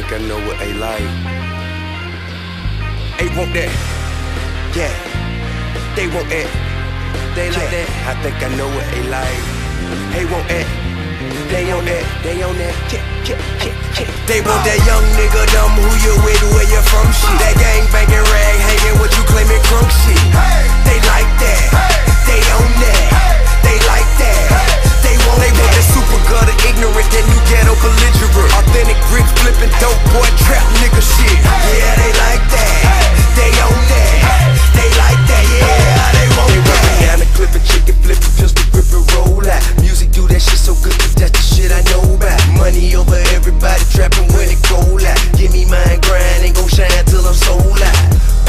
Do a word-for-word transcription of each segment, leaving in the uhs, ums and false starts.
think I know what they like. They want that, yeah. They want that, they like that. I think I know what they like. They want that, they on that, they on that. Yeah, yeah, yeah, yeah. They want that young nigga dumb, who you with, where you from shit. That gang banging rag hanging, what you claiming crunk shit. They like that, they on that, they like that. They want, they want that super gutter ignorant, that new ghetto belligerent. Authentic bricks flipping dope boy trap nigga shit. Yeah, they like that, they on that, they like that. Yeah, they want they that. They down the clip and chicken flipping, pistol gripping, roll out. Music do that shit so good, cause that's the shit I know about. Money over everybody trapping when it cold out. Give me mine, grind, ain't gon' shine till I'm sold out.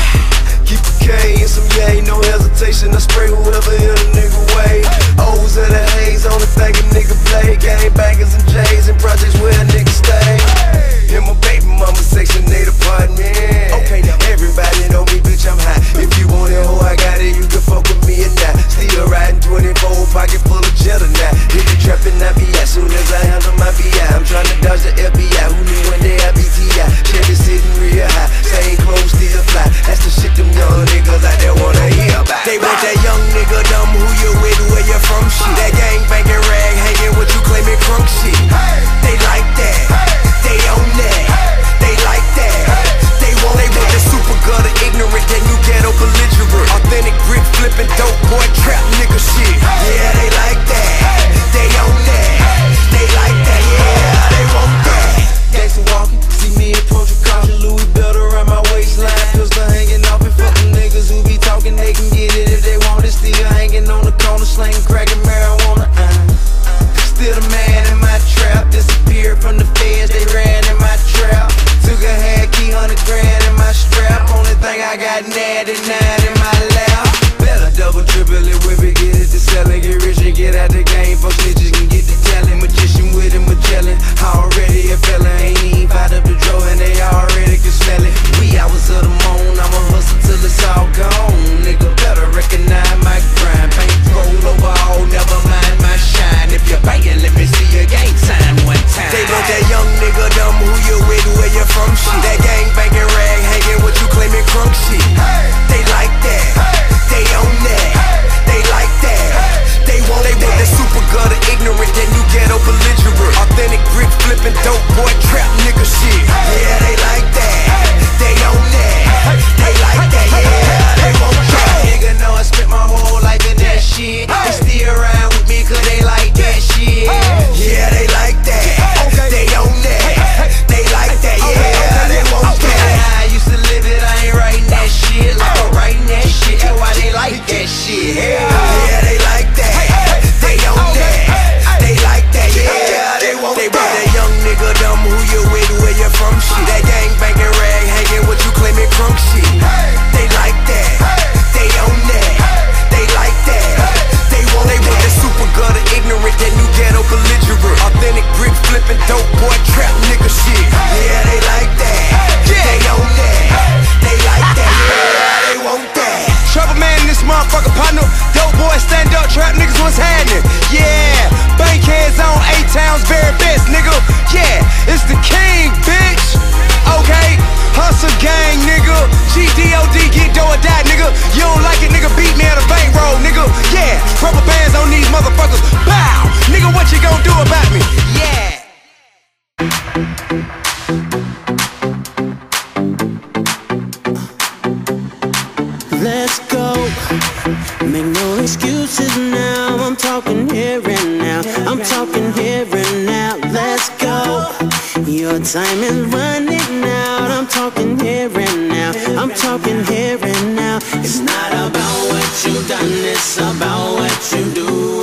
Keep a K and some yay, no hesitation. I spray whoever hit a nigga way. O's of the haze, only thing a nigga play. Gang bangers and J's and projects where a nigga stay. In my baby mama section, eight apartment. Okay, now everybody know me, bitch, I'm high. If you want it, ho, I got it, you can fuck with me or not. Still riding twenty-four, pocket full of cheddar now. Hit the trap and I be out, soon as I handle my B I. I'm tryna dodge the F B I, who knew one day I be T I. Chevy sitting real high, same clothes still fly. That's the shit them young niggas out there wanna hear about. They want that young nigga dumb, who you with, where you from shit. That gang banging rag hanging, what you claiming crunk shit. They like that, they on that, they like that. They want, they want that super gutter ignorant, that new ghetto belligerent. Authentic brick flipping dope boy trap nigga shit. Yeah, they like that, they on that, they like that. Yeah, they want that. Gangsta walking, see me approach a caution, Louis belt around my waistline, pistol hanging off and fuck them niggas who be talking, they can get it if they want it. Still hanging on the corner, slanging, cracking marijuana. Uh, still the man in my trap, disappeared from the feds, they ran in my trap. Took a half key, hundred grand in my strap. Only thing I got ninety-nine in my lap. Better double triple it, whip it, get it to selling, get rich and get out the game. Fuck snitches can get the telling, magician with him, Magellan. Already a fella, ain't even fired up the drawer and they already can smell it. We hours of the moon, I'ma hustle till it's all gone. Nigga better recognize my grind. Paint roll over all, never mind my shine. If you're banging, let me see your gang sign one time. They want that young nigga dumb, who you with, where you from shit. That gang banging rag hanging, what you claiming crunk shit. They like that, they on that, they like that. They want, they want that super gutter ignorant, that new ghetto belligerent. Authentic brick flipping dope boy trap nigga shit. Yeah, they like that, they on that, they like that. Yeah, they want that. Nigga know I spent my whole life in that shit. They still around with me cause they like that shit. Yeah, they like that, they on that, they like that. Yeah, they want that. I used to live it, I ain't writing that shit. Like I'm writing that shit, that's why they like that shit. Yeah, they like that, they on that, they like that. Yeah, they want that. They want that young nigga dumb, who you with, where you from shit. That gang banging rag hanging, what you claiming crunk shit. They like that, they on that, they like that. They want, they want that super gutter ignorant, that new ghetto belligerent. Authentic brick flipping dope boy trap nigga shit. Yeah, they like that, they on that, they like that. Yeah, they want that. Trouble man in this motherfucker partner. Dope boy stand up, trap niggas what's happening. Yeah, bankheads on A-Town's very best nigga. Yeah, it's the king, bitch. Okay, hustle gang nigga. G D O D get dough or die nigga. You don't like it nigga, beat me at a bankroll nigga. Yeah, rubber bands on these motherfuckers. Bow, nigga, what you gonna do about me? Yeah. Let's go. Make no excuses now. I'm talking here and now. I'm talking here and now. Let's go. Your time is running out. I'm talking here and now. I'm talking here and now. It's not about what you've done, it's about what you do.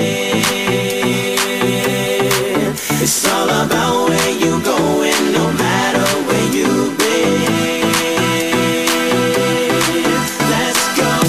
It's all about where you going, no matter where you've been. Let's go.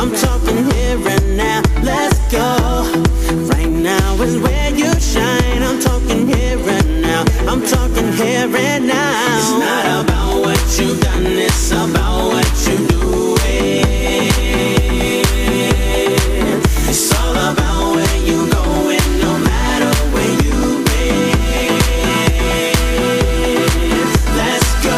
I'm talking here and now. Let's go. Right now is where you shine. I'm talking here and now. I'm talking here and now. It's not about what you've done, it's about what you do. It's all about where you going, no matter where you've been. Let's go.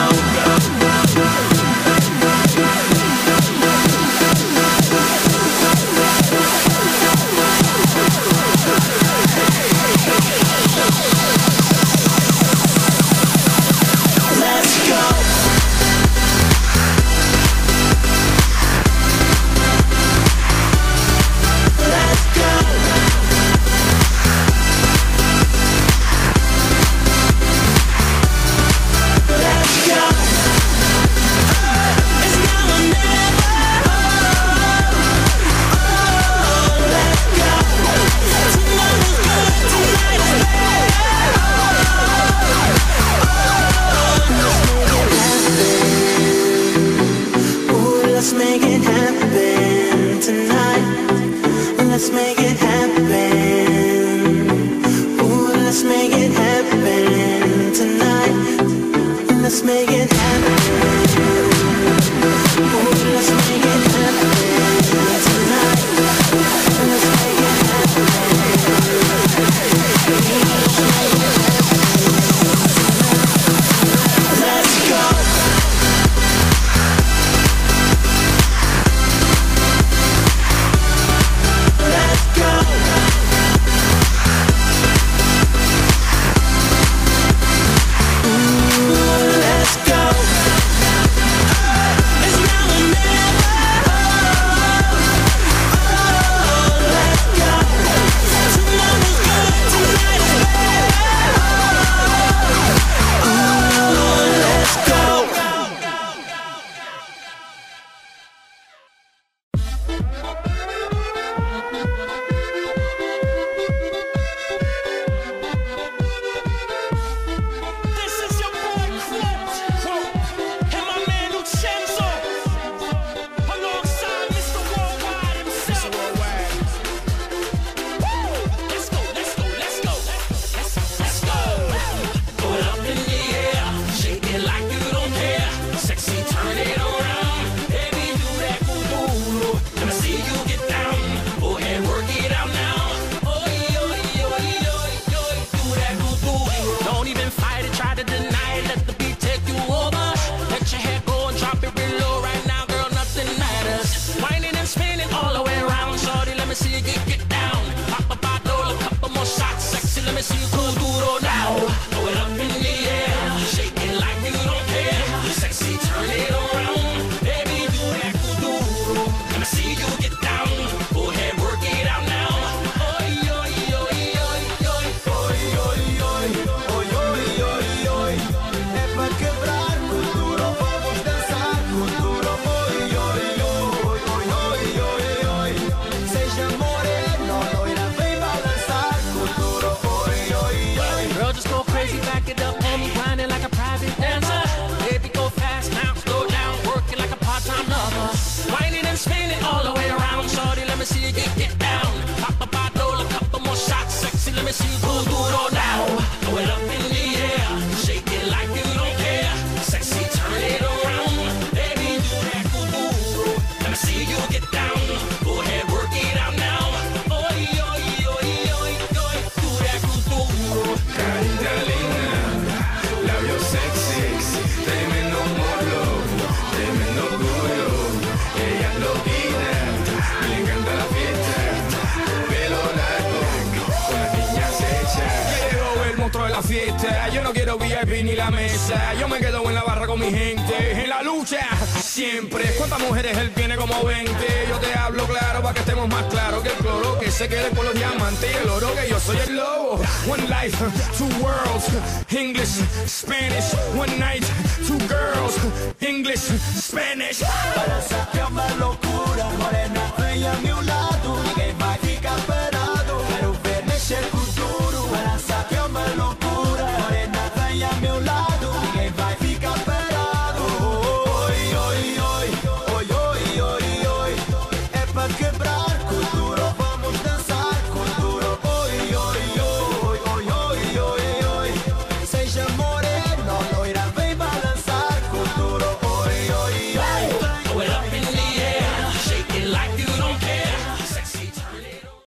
Let's make it happen. Ooh, let's make it happen tonight. Let's make it happen. Ooh, let's make it happen tonight. Let's make it happen. Let's go. la fiesta. Yo no quiero V I P ni la mesa. Yo me quedo en la barra con mi gente, en la lucha siempre. ¿Cuántas mujeres él tiene? Como veinte. Yo te hablo claro para que estemos más claros que el cloro que se quede con los diamantes y el oro, que yo soy el lobo. One life, two worlds, English, Spanish. One night, two girls, English, Spanish. Para sacarme locura, morena, bella, mi lado.